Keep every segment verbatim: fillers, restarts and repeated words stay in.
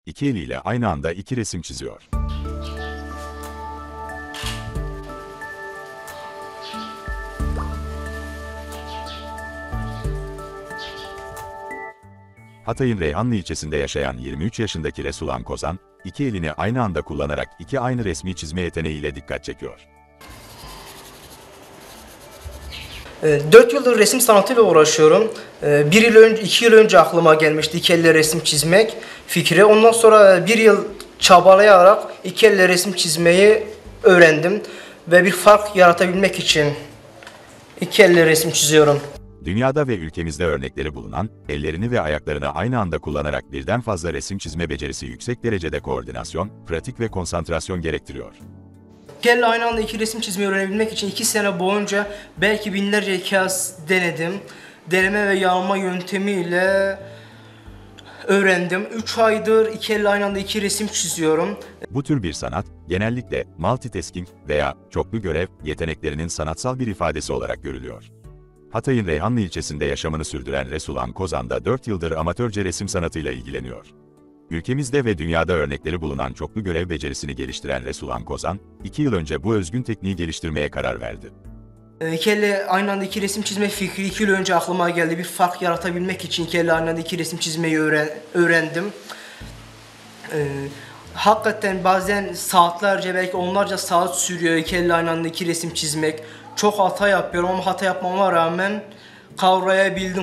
İki eliyle aynı anda iki resim çiziyor. Hatay'ın Reyhanlı ilçesinde yaşayan yirmi üç yaşındaki Resulan Kozan, iki elini aynı anda kullanarak iki aynı resmi çizme yeteneğiyle dikkat çekiyor. dört yıldır resim sanatıyla uğraşıyorum. Bir yıl önce, iki yıl önce aklıma gelmişti iki elle resim çizmek fikri. Ondan sonra bir yıl çabalayarak iki elle resim çizmeyi öğrendim. Ve bir fark yaratabilmek için iki elle resim çiziyorum. Dünyada ve ülkemizde örnekleri bulunan, ellerini ve ayaklarını aynı anda kullanarak birden fazla resim çizme becerisi yüksek derecede koordinasyon, pratik ve konsantrasyon gerektiriyor. İki elle aynı anda iki resim çizmeyi öğrenebilmek için iki sene boyunca belki binlerce kez denedim. Deneme ve yanılma yöntemiyle öğrendim. üç aydır iki elle aynı anda iki resim çiziyorum. Bu tür bir sanat, genellikle multitasking veya çoklu görev yeteneklerinin sanatsal bir ifadesi olarak görülüyor. Hatay'ın Reyhanlı ilçesinde yaşamını sürdüren Resulan Kozan da dört yıldır amatörce resim sanatıyla ilgileniyor. Ülkemizde ve dünyada örnekleri bulunan çoklu görev becerisini geliştiren Resulan Kozan, iki yıl önce bu özgün tekniği geliştirmeye karar verdi. İki elle aynı anda iki resim çizme fikri iki yıl önce aklıma geldi. Bir fark yaratabilmek için iki elle aynı anda iki resim çizmeyi öğren öğrendim. Ee, hakikaten bazen saatlerce, belki onlarca saat sürüyor iki elle aynı anda iki resim çizmek. Çok hata yapıyorum ama hata yapmama rağmen kavrayabildim.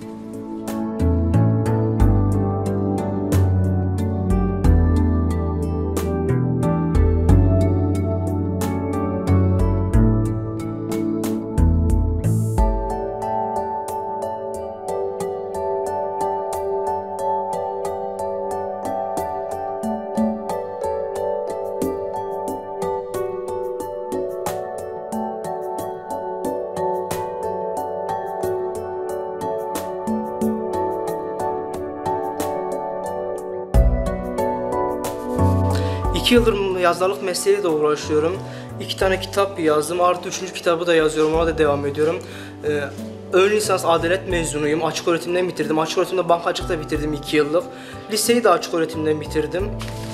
İki yıldır yazarlık mesleğiyle de uğraşıyorum. İki tane kitap yazdım. Artı üçüncü kitabı da yazıyorum. Ona da devam ediyorum. Ee, ön lisans adalet mezunuyum. Açık öğretimden bitirdim. Açık öğretimde bankacılıkta bitirdim iki yıllık. Liseyi de açık öğretimden bitirdim.